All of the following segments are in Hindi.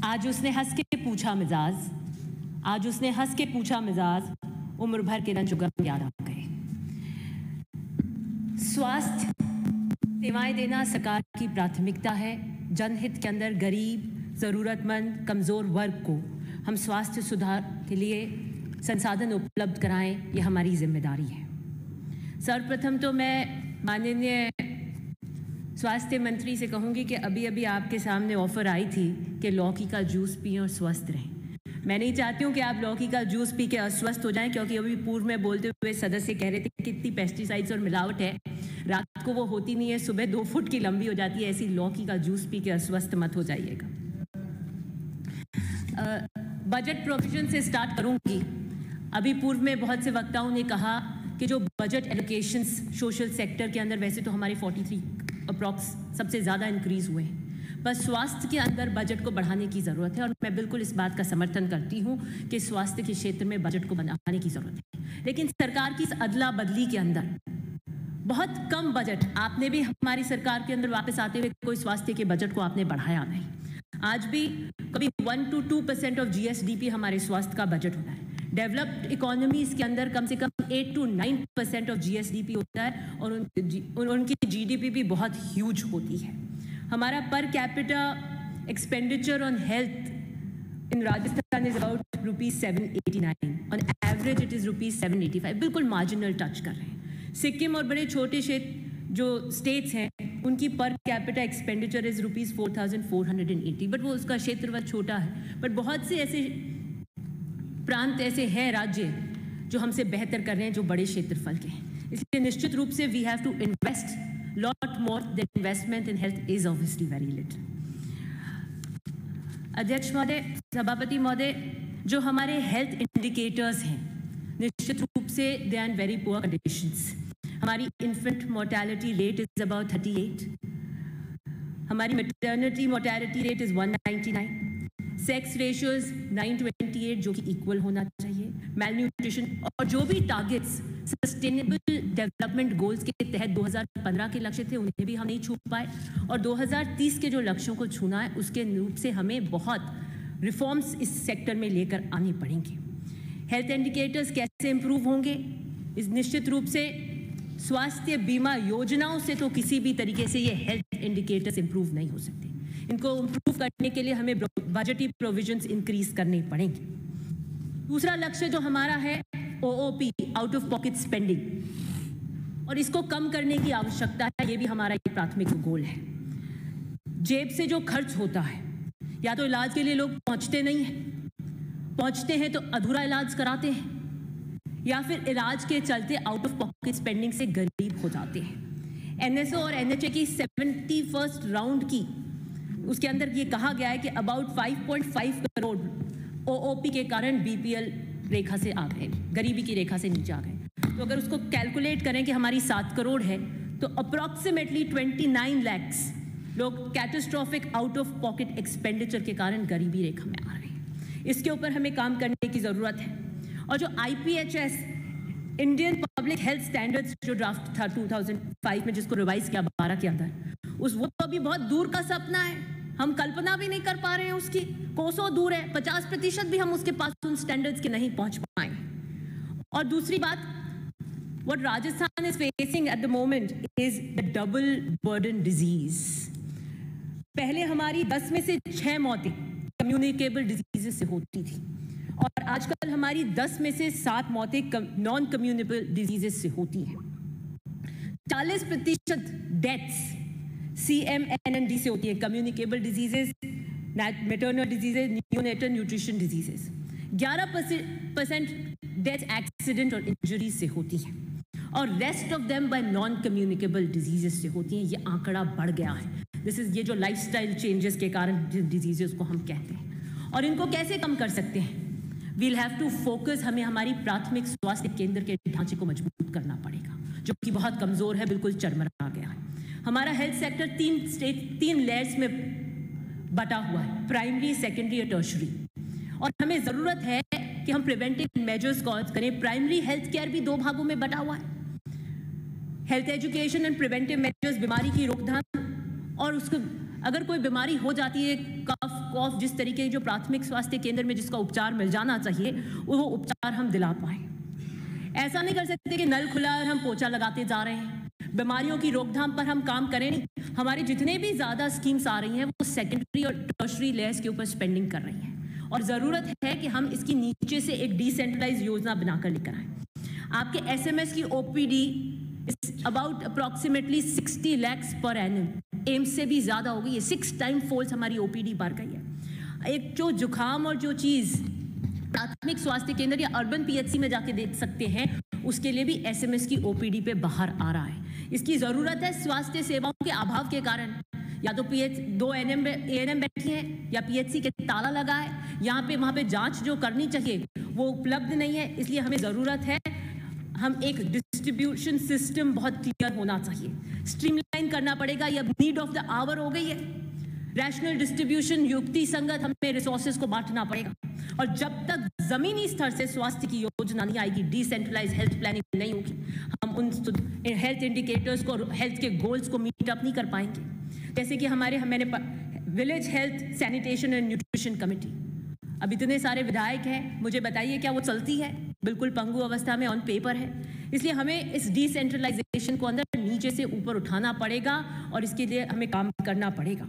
आज उसने हंस के पूछा मिजाज, आज उसने हंस के पूछा मिजाज, उम्र भर के रंज गम याद आ गए। स्वास्थ्य सेवाएं देना सरकार की प्राथमिकता है। जनहित के अंदर गरीब, ज़रूरतमंद, कमज़ोर वर्ग को हम स्वास्थ्य सुधार के लिए संसाधन उपलब्ध कराएं, ये हमारी जिम्मेदारी है। सर्वप्रथम तो मैं माननीय स्वास्थ्य मंत्री से कहूँगी कि अभी अभी आपके सामने ऑफर आई थी कि लौकी का जूस पिएं और स्वस्थ रहें। मैं नहीं चाहती हूँ कि आप लौकी का जूस पी के अस्वस्थ हो जाएं, क्योंकि अभी पूर्व में बोलते हुए सदस्य कह रहे थे कि कितनी पेस्टिसाइड्स और मिलावट है, रात को वो होती नहीं है, सुबह 2 फुट की लंबी हो जाती है। ऐसी लौकी का जूस पी के अस्वस्थ मत हो जाइएगा। बजट प्रोविजन से स्टार्ट करूँगी। अभी पूर्व में बहुत से वक्ताओं ने कहा कि जो बजट एलोकेशंस सोशल सेक्टर के अंदर, वैसे तो हमारे 43 अप्रॉक्स सबसे ज़्यादा इंक्रीज़ हुए हैं, बस स्वास्थ्य के अंदर बजट को बढ़ाने की ज़रूरत है। और मैं बिल्कुल इस बात का समर्थन करती हूँ कि स्वास्थ्य के क्षेत्र में बजट को बढ़ाने की ज़रूरत है। लेकिन सरकार की इस अदला बदली के अंदर बहुत कम बजट, आपने भी हमारी सरकार के अंदर वापस आते हुए कोई स्वास्थ्य के बजट को आपने बढ़ाया नहीं। आज भी कभी 1 to 2% ऑफ GSDP हमारे स्वास्थ्य का बजट होता है। डेवलप्ड इकोनॉमीज के अंदर कम से कम 8 to 9% ऑफ GSDP होता है और उनकी GDP भी बहुत ह्यूज होती है। हमारा per capita expenditure on health in Rajasthan is about ₹789, on average it is ₹785, बिल्कुल मार्जिनल टच कर रहे हैं। सिक्किम और बड़े छोटे क्षेत्र जो स्टेट्स हैं, उनकी पर कैपिटा एक्सपेंडिचर इज ₹4,480, बट वो उसका क्षेत्रफल छोटा है। बट बहुत से ऐसे प्रांत ऐसे हैं, राज्य जो हमसे बेहतर कर रहे हैं, जो बड़े क्षेत्रफल के हैं। इसलिए निश्चित रूप से we have to invest lot more. The investment in health is obviously very little. अध्यक्ष महोदय, सभापति महोदय, जो हमारे हेल्थ इंडिकेटर्स हैं, निश्चित रूप से they are in very poor conditions. हमारी infant mortality rate is about 38, हमारी maternity mortality rate is 199, sex ratios 9:28 जो कि इक्वल होना चाहिए। मैलन्यूट्रिशन और जो भी टारगेट्स सस्टेनेबल डेवलपमेंट गोल्स के तहत 2015 के लक्ष्य थे, उन्हें भी हम नहीं छू पाए, और 2030 के जो लक्ष्यों को छूना है, उसके रूप से हमें बहुत रिफॉर्म्स इस सेक्टर में लेकर आनी पड़ेंगी। हेल्थ इंडिकेटर्स कैसे इंप्रूव होंगे? इस निश्चित रूप से स्वास्थ्य बीमा योजनाओं से तो किसी भी तरीके से ये हेल्थ इंडिकेटर्स इंप्रूव नहीं हो सकते। इनको इंप्रूव करने के लिए हमें बजटी प्रोविजंस इंक्रीज करने पड़ेंगे। दूसरा लक्ष्य जो हमारा है OOP, out of pocket spending, और इसको कम करने की आवश्यकता है। ये भी हमारा एक प्राथमिक गोल है। जेब से जो खर्च होता है, या तो इलाज के लिए लोग पहुंचते नहीं हैं, पहुंचते हैं तो अधूरा इलाज कराते हैं, या फिर इलाज के चलते आउट ऑफ पॉकेट स्पेंडिंग से गरीब हो जाते हैं। NSO और NHA की 71st राउंड की उसके अंदर ये कहा गया है कि अबाउट 5.5 करोड़ OOP के कारण BPL रेखा से आ गए, गरीबी की रेखा से नीचे आ गए। तो अगर उसको कैलकुलेट करें कि हमारी 7 करोड़ है, तो अप्रॉक्सीमेटली 29 lakhs लोग catastrophic out of pocket expenditure के कारण गरीबी रेखा में आ रहे हैं। इसके ऊपर हमें काम करने की ज़रूरत है। और जो IPHS, Indian public health standards, जो ड्राफ्ट था 2005 में, जिसको रिवाइज किया 12 के अंदर, वो तो अभी बहुत दूर का सपना है। हम कल्पना भी नहीं कर पा रहे हैं उसकी, कोसों दूर है। 50% भी हम उसके पास उन स्टैंडर्ड्स के नहीं पहुंच पाए। और दूसरी बात, what Rajasthan is facing at the moment is the double burden disease. पहले हमारी 10 में से 6 मौतें कम्युनिकेबल डिजीजेस से होती थी, और आजकल हमारी 10 में से 7 मौतें नॉन कम्युनिकेबल डिजीजेस से होती हैं। 40% डेथ्स CMNND से होती है, communicable diseases, maternal diseases, neonatal nutrition diseases. 11% death accident और इंजरी से होती हैं, और rest of them by non communicable diseases से होती हैं। ये आंकड़ा बढ़ गया है। दिस इज ये जो लाइफस्टाइल चेंजेस के कारण जिन डिजीजेस को हम कहते हैं। और इनको कैसे कम कर सकते हैं? We'll have to focus. हमें हमारी प्राथमिक स्वास्थ्य केंद्र के ढांचे को मजबूत करना पड़ेगा, जो कि बहुत कमजोर है, बिल्कुल चरमरा गया है। हमारा हेल्थ सेक्टर 3 लेयर्स में बटा हुआ है, प्राइमरी, सेकेंडरी और टर्शरी। और हमें ज़रूरत है कि हम प्रिवेंटिव मेजर्स को करें। प्राइमरी हेल्थ केयर भी 2 भागों में बटा हुआ है। Health education and preventive measures, बीमारी की रोकथाम और उसको अगर कोई बीमारी हो जाती है, कफ कॉफ, जिस तरीके की जो प्राथमिक स्वास्थ्य केंद्र में जिसका उपचार मिल जाना चाहिए, वो उपचार हम दिला पाए। ऐसा नहीं कर सकते कि नल खुला है और हम पोछा लगाते जा रहे हैं। बीमारियों की रोकथाम पर हम काम करें नहीं। हमारे जितने भी ज़्यादा स्कीम्स आ रही हैं वो सेकेंडरी और टर्शरी लेयर्स के ऊपर स्पेंडिंग कर रही हैं, और ज़रूरत है कि हम इसकी नीचे से एक डिसेंट्रलाइज योजना बनाकर लेकर आए। आपके एसएमएस की OPD about approximately 60 lakhs per annum, AIIMS से भी ज़्यादा हो गई है। 6 टाइम फोल्ड हमारी ओपीडी बढ़ गई है। एक जो जुकाम और जो चीज़ प्राथमिक स्वास्थ्य केंद्र या अर्बन पीएचसी में जाके देख सकते हैं, उसके लिए भी एसएमएस की ओपीडी पे बाहर आ रहा है। इसकी ज़रूरत है स्वास्थ्य सेवाओं के अभाव के कारण। या तो दो एएनएम बैठी हैं या पीएचसी के ताला लगा है, यहाँ पे वहाँ पे जांच जो करनी चाहिए वो उपलब्ध नहीं है। इसलिए हमें ज़रूरत है, हम एक डिस्ट्रीब्यूशन सिस्टम बहुत क्लियर होना चाहिए, स्ट्रीमलाइन करना पड़ेगा। ये नीड ऑफ द आवर हो गई है। रैशनल डिस्ट्रीब्यूशन, युक्ति संगत हमें रिसोर्सेज को बांटना पड़ेगा। और जब तक जमीनी स्तर से स्वास्थ्य की योजना नहीं आएगी, डिसेंट्रलाइज हेल्थ प्लानिंग नहीं होगी, हम उन हेल्थ इंडिकेटर्स को, हेल्थ के गोल्स को मीट अप नहीं कर पाएंगे। जैसे कि मैंने village health sanitation and nutrition committee, अब इतने सारे विधायक हैं, मुझे बताइए क्या वो चलती है? बिल्कुल पंगु अवस्था में ऑन पेपर है। इसलिए हमें इस डिसेंट्रलाइजेशन को अंदर नीचे से ऊपर उठाना पड़ेगा और इसके लिए हमें काम करना पड़ेगा।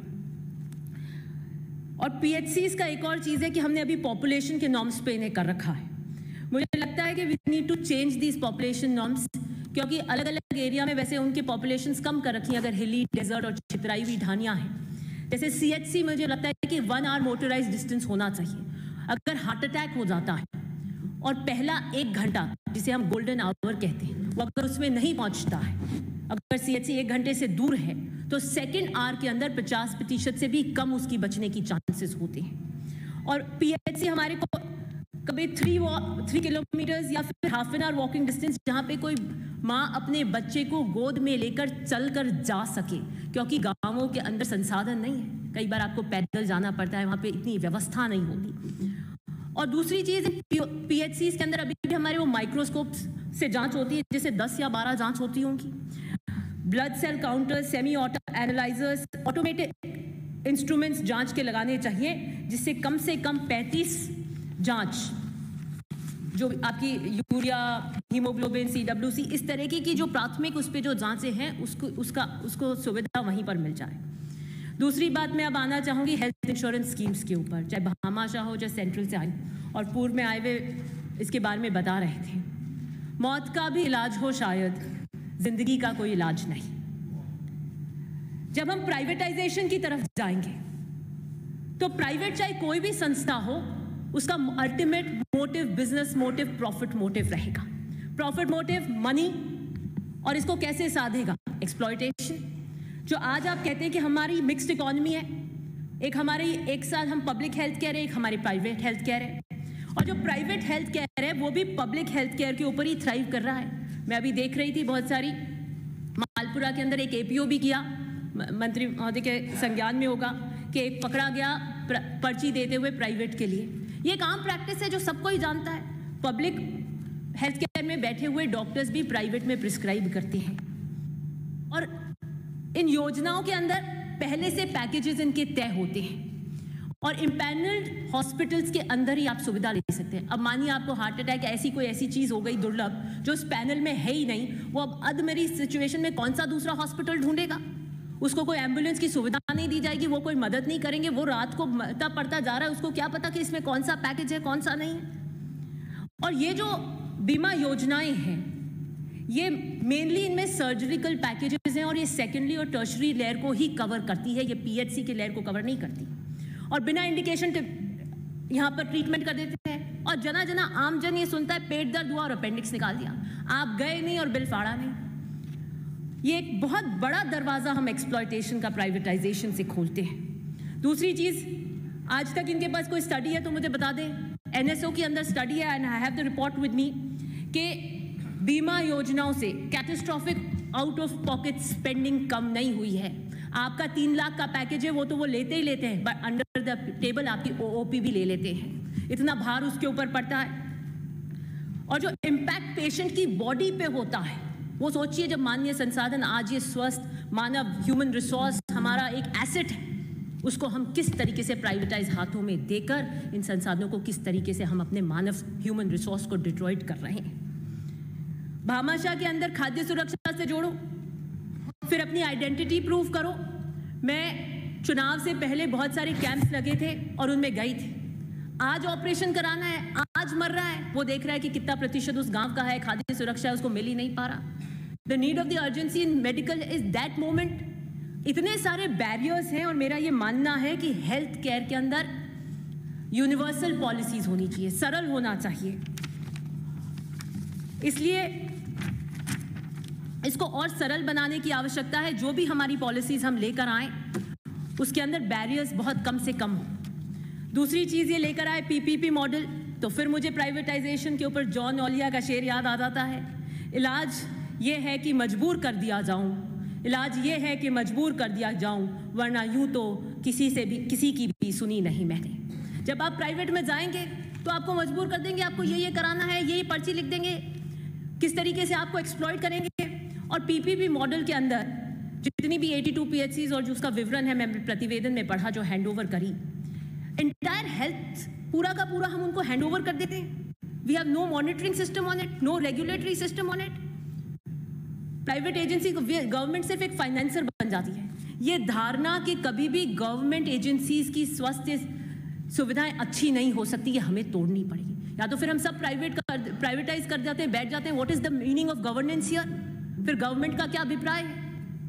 और पीएचसीज का एक और चीज़ है कि हमने अभी पॉपुलेशन के नॉर्म्स पे इन्हें कर रखा है। मुझे लगता है कि we need to change these population norms, क्योंकि अलग अलग एरिया में वैसे उनके पॉपुलेशंस कम कर रखी हैं, अगर हिली, डेजर्ट और छितराई हुई ढानियाँ हैं। जैसे सीएचसी मुझे लगता है कि 1 hour मोटराइज डिस्टेंस होना चाहिए। अगर हार्ट अटैक हो जाता है और पहला 1 घंटा, जिसे हम गोल्डन आवर कहते हैं, वो अगर उसमें नहीं पहुंचता है, अगर सीएचसी 1 घंटे से दूर है, तो सेकेंड आवर के अंदर 50% से भी कम उसकी बचने की चांसेस होते हैं। और पीएचसी हमारे को कभी 3 किलोमीटर्स या फिर half an hour walking distance, जहाँ पे कोई माँ अपने बच्चे को गोद में लेकर चल कर जा सके, क्योंकि गाँवों के अंदर संसाधन नहीं है। कई बार आपको पैदल जाना पड़ता है, वहाँ पे इतनी व्यवस्था नहीं होती। और दूसरी चीज़, पीएचसी के अंदर अभी भी हमारे वो माइक्रोस्कोप से जांच होती है, जैसे 10 या 12 जांच होती होंगी। Blood cell counter, semi auto analysers, automated instruments जांच के लगाने चाहिए, जिससे कम से कम 35 जांच, जो आपकी यूरिया, हीमोग्लोबिन, सीडब्ल्यूसी, इस तरह की जो प्राथमिक उस पर जो जांचें हैं, उसको सुविधा वहीं पर मिल जाए। दूसरी बात मैं अब आना चाहूँगी हेल्थ इंश्योरेंस स्कीम्स के ऊपर, चाहे भामाशाह हो, चाहे सेंट्रल से आई, और पूर्व में आए हुए इसके बारे में बता रहे थे। मौत का भी इलाज हो शायद, जिंदगी का कोई इलाज नहीं। जब हम प्राइवेटाइजेशन की तरफ जाएंगे तो प्राइवेट चाहे कोई भी संस्था हो, उसका ultimate motive business motive, profit motive रहेगा। प्रॉफिट मोटिव मनी, और इसको कैसे साधेगा? एक्सप्लॉयटेशन। जो आज आप कहते हैं कि हमारी मिक्स्ड इकोनॉमी है, एक साथ हम पब्लिक हेल्थ केयर है, एक हमारी प्राइवेट हेल्थ केयर है, और जो प्राइवेट हेल्थ केयर है वो भी पब्लिक हेल्थ केयर के ऊपर ही थ्राइव कर रहा है। मैं अभी देख रही थी बहुत सारी, मालपुरा के अंदर एक एपीओ भी किया, मंत्री महोदय के संज्ञान में होगा, कि एक पकड़ा गया पर्ची देते हुए प्राइवेट के लिए। ये एक आम प्रैक्टिस है जो सबको ही जानता है। पब्लिक हेल्थ केयर में बैठे हुए डॉक्टर्स भी प्राइवेट में प्रिस्क्राइब करते हैं, और इन योजनाओं के अंदर पहले से पैकेजेस इनके तय होते हैं, और इम्पैनल्ड हॉस्पिटल्स के अंदर ही आप सुविधा ले सकते हैं। अब मानिए आपको हार्ट अटैक, ऐसी चीज़ हो गई दुर्लभ जो इस पैनल में है ही नहीं, वो अब अधमरी सिचुएशन में कौन सा दूसरा हॉस्पिटल ढूंढेगा? उसको कोई एम्बुलेंस की सुविधा नहीं दी जाएगी, वो कोई मदद नहीं करेंगे, वो रात को मरता पड़ता जा रहा है, उसको क्या पता कि इसमें कौन सा पैकेज है कौन सा नहीं है। और ये जो बीमा योजनाएं हैं, ये मेनली इनमें सर्जिकल पैकेजेस हैं, और ये सेकेंडरी और टर्शरी लेयर को ही कवर करती है, ये पीएचसी के लेयर को कवर नहीं करती, और बिना इंडिकेशन के यहाँ पर ट्रीटमेंट कर देते हैं। और जना आम जन ये सुनता है पेट दर्द हुआ और अपेंडिक्स निकाल दिया, आप गए नहीं और बिल फाड़ा नहीं। ये एक बहुत बड़ा दरवाजा हम एक्सप्लॉयटेशन का प्राइवेटाइजेशन से खोलते हैं। दूसरी चीज, आज तक इनके पास कोई स्टडी है तो मुझे बता दें। एनएसओ के अंदर स्टडी है, and I have the report with me, कि बीमा योजनाओं से catastrophic out of pocket spending कम नहीं हुई है। आपका 3 लाख का पैकेज है, वो तो वो लेते ही लेते हैं, बट अंडर द टेबल आपकी ओओपी भी ले लेते हैं, इतना भार उसके ऊपर पड़ता है। और जो इम्पैक्ट पेशेंट की बॉडी पे होता है, वो सोचिए, जब मानवीय संसाधन आज ये स्वस्थ मानव ह्यूमन रिसोर्स हमारा एक एसेट है, उसको हम किस तरीके से प्राइवेटाइज हाथों में देकर इन संसाधनों को किस तरीके से हम अपने मानव ह्यूमन रिसोर्स को डिस्ट्रॉयड कर रहे हैं। भामाशाह के अंदर खाद्य सुरक्षा से जोड़ो, फिर अपनी आइडेंटिटी प्रूव करो। मैं चुनाव से पहले बहुत सारे कैंप्स लगे थे और उनमें गई थी। आज ऑपरेशन कराना है, आज मर रहा है, वो देख रहा है कि कितना प्रतिशत उस गांव का है, खाद्य सुरक्षा उसको मिल ही नहीं पा रहा। The need of the urgency in medical is that moment. इतने सारे बैरियर्स हैं और मेरा ये मानना है कि हेल्थ केयर के अंदर यूनिवर्सल पॉलिसीज होनी चाहिए, सरल होना चाहिए। इसलिए इसको और सरल बनाने की आवश्यकता है। जो भी हमारी पॉलिसीज हम लेकर आए उसके अंदर बैरियर्स बहुत कम से कम हो। दूसरी चीज ये लेकर आए पीपीपी मॉडल, तो फिर मुझे प्राइवेटाइजेशन के ऊपर जॉन ओलिया का शेर याद आ जाता है, इलाज ये है कि मजबूर कर दिया जाऊं, इलाज ये है कि मजबूर कर दिया जाऊं, वरना यूं तो किसी की भी सुनी नहीं मैंने। जब आप प्राइवेट में जाएंगे तो आपको मजबूर कर देंगे, आपको ये कराना है, ये पर्ची लिख देंगे, किस तरीके से आपको एक्सप्लॉइट करेंगे। और पीपीपी मॉडल के अंदर जितनी भी 82 पीएचसीज और जो उसका विवरण है मैं प्रतिवेदन में पढ़ा जो हैंडओवर करी, एंटायर हेल्थ पूरा का पूरा हम उनको हैंडओवर कर देते हैं। We have no monitoring system on it, no regulatory system on it. Private agency को गवर्नमेंट सिर्फ एक फाइनेंसर बन जाती है। ये धारणा कि कभी भी गवर्नमेंट एजेंसीज की स्वास्थ्य सुविधाएं अच्छी नहीं हो सकती, ये हमें तोड़नी पड़ेगी। या तो फिर हम सब प्राइवेटाइज कर जाते हैं, बैठ जाते हैं। What is the meaning of governance here? फिर गवर्नमेंट का क्या अभिप्राय है?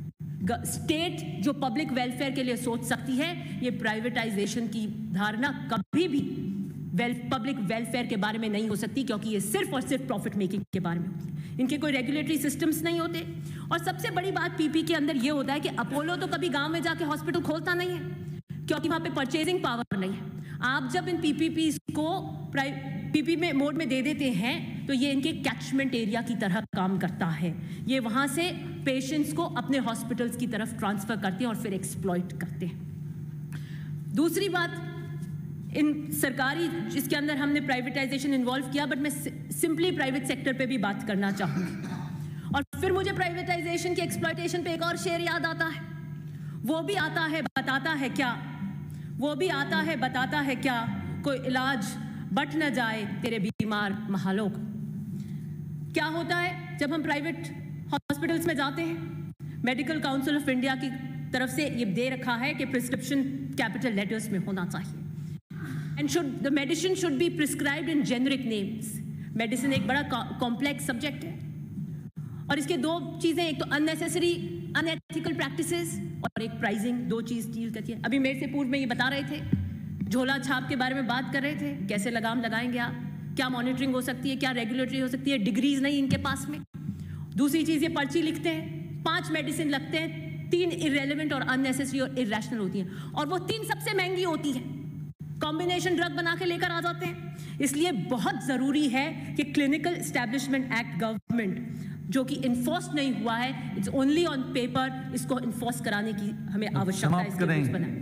स्टेट जो पब्लिक वेलफेयर के लिए सोच सकती है, ये प्राइवेटाइजेशन की धारणा कभी भी पब्लिक वेलफेयर के बारे में नहीं हो सकती, क्योंकि ये सिर्फ और सिर्फ प्रॉफिट मेकिंग के बारे में होती है। इनके कोई रेगुलेटरी सिस्टम्स नहीं होते। और सबसे बड़ी बात पीपी के अंदर ये होता है कि अपोलो तो कभी गांव में जाके हॉस्पिटल खोलता नहीं है, क्योंकि वहां पे परचेजिंग पावर नहीं है। आप जब इन पीपीपी को पीपी में मोड में दे देते हैं तो ये इनके कैचमेंट एरिया की तरह काम करता है। ये वहां से पेशेंट्स को अपने हॉस्पिटल्स की तरफ ट्रांसफर करते हैं और फिर एक्सप्लॉइट करते हैं। दूसरी बात, इन सरकारी जिसके अंदर हमने प्राइवेटाइजेशन इन्वॉल्व किया, बट मैं सिंपली प्राइवेट सेक्टर पे भी बात करना चाहूंगी। और फिर मुझे प्राइवेटाइजेशन के एक्सप्लॉइटेशन पे एक और शेर याद आता है, वो भी आता है बताता है क्या, वो भी आता है बताता है क्या, कोई इलाज बट न जाए तेरे बीमार महालोक। क्या होता है जब हम प्राइवेट हॉस्पिटल्स में जाते हैं? मेडिकल काउंसिल ऑफ इंडिया की तरफ से ये दे रखा है कि प्रिस्क्रिप्शन कैपिटल लेटर्स में होना चाहिए, and the medicine should be prescribed in generic names. Medicine एक बड़ा कॉम्प्लेक्स सब्जेक्ट है और इसके दो चीजें, एक तो अननेसेसरी अनएथिकल प्रैक्टिसेस और एक प्राइसिंग, दो चीज डील करती है। अभी मेरे से पूर्व में ये बता रहे थे, झोला छाप के बारे में बात कर रहे थे, कैसे लगाम लगाएंगे आप, क्या मॉनिटरिंग हो सकती है, क्या रेगुलेटरी हो सकती है, डिग्रीज नहीं इनके पास में। दूसरी चीज, ये पर्ची लिखते हैं, 5 मेडिसिन लगते हैं, 3 इररेलेवेंट और अननेसेसरी और इरैशनल होती हैं, और वो 3 सबसे महंगी होती हैं। कॉम्बिनेशन ड्रग बना के लेकर आ जाते हैं। इसलिए बहुत जरूरी है कि क्लिनिकल एस्टैब्लिशमेंट एक्ट गवर्नमेंट जो कि इन्फोर्स नहीं हुआ है, इट्स ओनली ऑन पेपर, इसको इन्फोर्स कराने की हमें आवश्यकता है।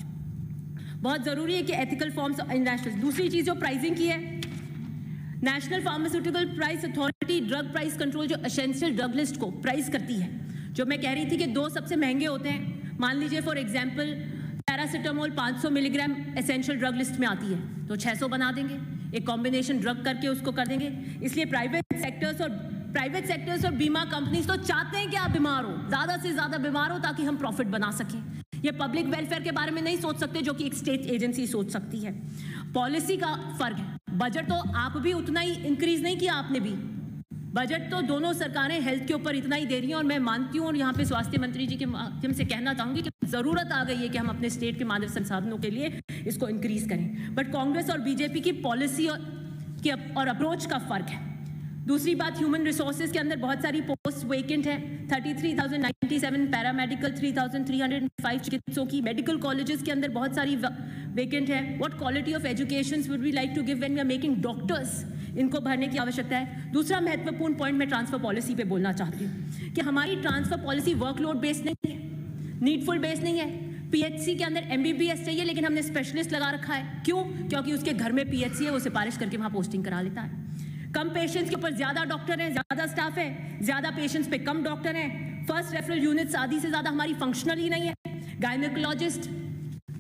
बहुत जरूरी है कि एथिकल फॉर्म्स इंटरनेशनल। दूसरी चीज जो प्राइसिंग की है, national pharmaceutical price authority drug price control जो एसेंशियल ड्रग लिस्ट को प्राइस करती है, जो मैं कह रही थी कि 2 सबसे महंगे होते हैं। मान लीजिए for example paracetamol 500 milligram essential drug list में आती है, तो 600 बना देंगे, एक कॉम्बिनेशन ड्रग करके उसको कर देंगे। इसलिए प्राइवेट सेक्टर्स और बीमा कंपनीज तो चाहते हैं कि आप बीमार हो, ज्यादा से ज्यादा बीमार हो, ताकि हम प्रॉफिट बना सकें। ये पब्लिक वेलफेयर के बारे में नहीं सोच सकते, जो कि एक स्टेट एजेंसी सोच सकती है। पॉलिसी का फर्क है। बजट तो आप भी उतना ही इंक्रीज नहीं किया, आपने भी बजट तो दोनों सरकारें हेल्थ के ऊपर इतना ही दे रही हैं। और मैं मानती हूँ और यहाँ पे स्वास्थ्य मंत्री जी के माध्यम से कहना चाहूंगी कि जरूरत आ गई है कि हम अपने स्टेट के मानव संसाधनों के लिए इसको इंक्रीज करें। बट कांग्रेस और बीजेपी की पॉलिसी और अप्रोच का फर्क है। दूसरी बात, ह्यूमन रिसोर्सेज के अंदर बहुत सारी पोस्ट वेकेंट है। 33,097 पैरामेडिकल, 3,305 चिकित्सकों की। मेडिकल कॉलेजेस के अंदर बहुत सारी वेकेंट है। What quality of education would we like to give when we are making doctors, इनको भरने की आवश्यकता है। दूसरा महत्वपूर्ण पॉइंट मैं ट्रांसफर पॉलिसी पे बोलना चाहती हूँ कि हमारी ट्रांसफर पॉलिसी वर्कलोड बेस्ड नहीं है, नीडफुल बेस्ड नहीं है। पीएचसी के अंदर एमबीबीएस चाहिए, लेकिन हमने स्पेशलिस्ट लगा रखा है। क्यों? क्योंकि उसके घर में पीएचसी है, वो सिफारिश करके वहां पोस्टिंग करा लेता है। कम पेशेंट्स के ऊपर ज्यादा डॉक्टर हैं, ज्यादा स्टाफ है, ज्यादा पेशेंट्स पे कम डॉक्टर हैं। फर्स्ट रेफरल यूनिट्स आधी से ज्यादा हमारी फंक्शनल ही नहीं है। गायनेकोलॉजिस्ट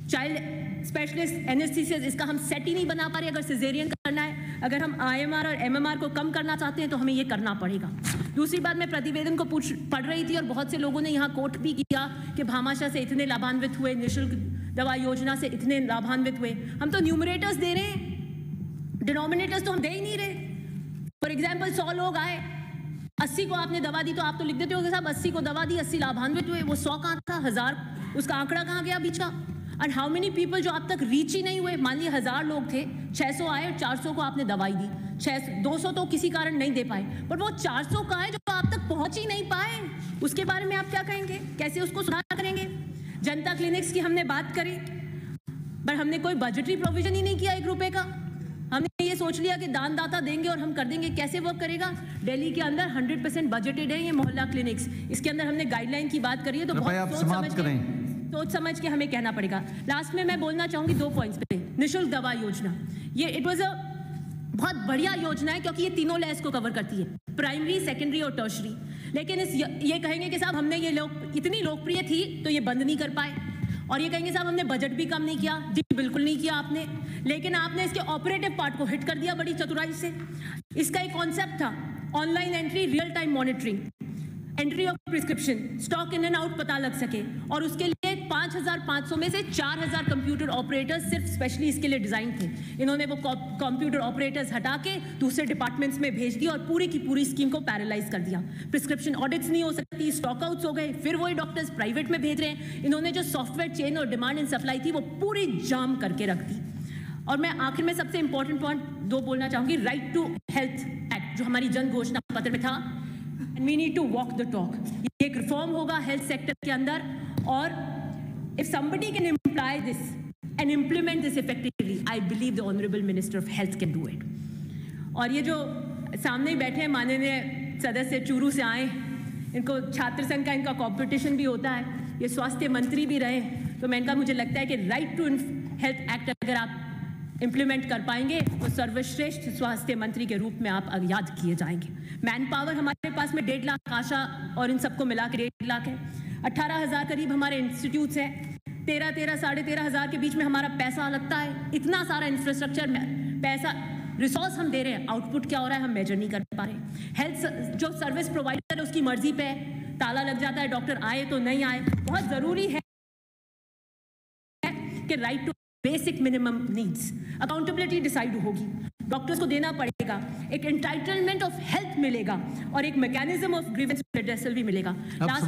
चाइल्ड स्पेशलिस्ट एनेस्थीसिया, इसका हम सेट ही नहीं बना पा रहे। अगर सिजेरियन करना है, अगर हम IMR और MMR को कम करना चाहते हैं तो हमें ये करना पड़ेगा। दूसरी बात, मैं प्रतिवेदन को पढ़ रही थी और बहुत से लोगों ने यहाँ कोट भी किया कि भामाशाह से इतने लाभान्वित हुए, निःशुल्क दवा योजना से इतने लाभान्वित हुए। हम तो न्यूमरेटर्स दे रहे हैं, डिनोमिनेटर्स तो हम दे ही नहीं रहे। फॉर एग्जाम्पल 100 लोग आए, 80 को आपने दवा दी तो आप तो लिख देते हो साहब 80 को दवा दी, 80 लाभान्वित हुए। वो 100 कहाँ था, 1000, उसका आंकड़ा कहाँ गया बीच का? एंड हाउ मेनी पीपल जो आप तक रीच ही नहीं हुए। मान लीजिए 1000 लोग थे, 600 आए और 400 को आपने दवाई दी, 200 तो किसी कारण नहीं दे पाए, बट वो 400 का है जो आप तक पहुंच ही नहीं पाए, उसके बारे में आप क्या कहेंगे? कैसे उसको सुधार करेंगे? जनता क्लिनिक्स की हमने बात करी, पर हमने कोई बजटरी प्रोविजन ही नहीं किया 1 रुपए का। हमने ये सोच लिया कि दानदाता देंगे और हम कर देंगे। कैसे वर्क करेगा? दिल्ली के अंदर 100% बजटेड है ये मोहल्ला क्लिनिक्स। इसके अंदर हमने गाइडलाइन की बात करी है, तो सोच समझ के हमें कहना पड़ेगा। लास्ट में मैं बोलना चाहूंगी 2 पॉइंट्स पे। निःशुल्क दवा योजना, ये इट वाज अ बहुत बढ़िया योजना है क्योंकि ये तीनों लेयर्स को कवर करती है, प्राइमरी, सेकेंडरी और टर्शरी। लेकिन ये कहेंगे कि साहब हमने ये इतनी लोकप्रिय थी तो ये बंद नहीं कर पाए, और ये कहेंगे साहब हमने बजट भी कम नहीं किया। जी बिल्कुल नहीं किया आपने, लेकिन आपने इसके ऑपरेटिव पार्ट को हिट कर दिया बड़ी चतुराई से। इसका एक कॉन्सेप्ट था online entry, real time monitoring, entry of prescription, stock in and out पता लग सके, और उसके लिए 5500 में से 4000 कंप्यूटर ऑपरेटर्स सिर्फ स्पेशली इसके लिए डिजाइन थे। इन्होंने वो कंप्यूटर ऑपरेटर्स हटा के दूसरे डिपार्टमेंट्स में भेज दिया और पूरी की पूरी स्कीम को पैरालाइज कर दिया। प्रिस्क्रिप्शन ऑडिट्स नहीं हो सकती, स्टॉक आउट्स हो गए, फिर वही डॉक्टर्स प्राइवेट में भेज रहे हैं। इन्होंने जो सॉफ्टवेयर चेन और डिमांड एंड सप्लाई थी वो पूरी जाम करके रख दी। और मैं आखिर में सबसे इंपॉर्टेंट पॉइंट 2 बोलना चाहूंगी। राइट टू हेल्थ एक्ट जो हमारी जन घोषणा पत्र में था, we need to walk the talk। ये एक रिफॉर्म होगा हेल्थ सेक्टर के अंदर, और if somebody can imply this and implement this effectively, I believe the honorable minister of health can do it। और ये जो सामने ही बैठे हैं माननीय सदस्य चूरू से आए, इनको छात्र संघ का इनका कंपटीशन भी होता है, ये स्वास्थ्य मंत्री भी रहे, तो मैं इनका मुझे लगता है कि राइट टू हेल्थ एक्ट अगर आप इम्प्लीमेंट कर पाएंगे तो सर्वश्रेष्ठ स्वास्थ्य मंत्री के रूप में आप याद किए जाएंगे। मैन पावर हमारे पास में 1.5 लाख, आशा और इन सबको मिला के 1.5 लाख है। 18,000 करीब हमारे इंस्टीट्यूट्स हैं, 13,000 साढ़े 13,000 के बीच में हमारा पैसा लगता है। इतना सारा इंफ्रास्ट्रक्चर में पैसा, रिसोर्स हम दे रहे हैं, आउटपुट क्या हो रहा है हम मेजर नहीं कर पा रहे। हेल्थ जो सर्विस प्रोवाइडर है उसकी मर्जी पे ताला लग जाता है, डॉक्टर आए तो नहीं आए। बहुत जरूरी है कि right to basic minimum needs, accountability decide होगी, डॉक्टर्स को देना पड़ेगा, एक एंटाइटलमेंट ऑफ हेल्थ मिलेगा और एक मैकेनिज्म ऑफ ग्रीवेंस रिड्रेसल भी मिलेगा। लास्ट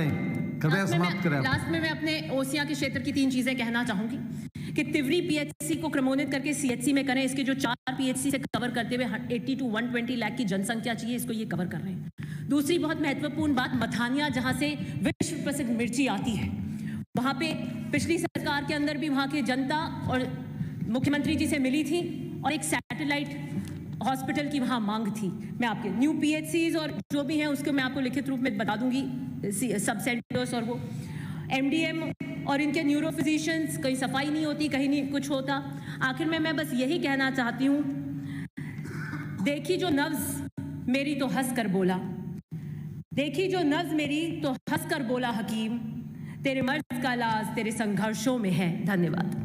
में मैं अपने ओसिया के क्षेत्र की 3 चीजें कहना चाहूंगी कि तिवरी PHC को क्रमोन्नत करके CHC में करें। इसके जो 4 PHC से कवर करते हुए 80 to 120 लाख की जनसंख्या चाहिए, इसको ये कवर कर रहे हैं। दूसरी बहुत महत्वपूर्ण बात, मथानिया जहां से विश्व प्रसिद्ध मिर्ची आती है, वहां पे पिछली सरकार के अंदर भी वहां की जनता और मुख्यमंत्री जी से मिली थी और एक सैटेलाइट हॉस्पिटल की वहां मांग थी। मैं आपके न्यू PHCs और जो भी हैं उसको मैं आपको लिखित रूप में बता दूंगी, सब सेंटर्स और वो MDM और इनके न्यूरो फिजिशियंस, कहीं सफाई नहीं होती, कहीं नहीं कुछ होता। आखिर में मैं बस यही कहना चाहती हूँ, देखी जो नब्ज मेरी तो हंस कर बोला, देखी जो नब्ज मेरी तो हंस कर बोला हकीम, तेरे मर्ज का इलाज तेरे संघर्षों में है। धन्यवाद।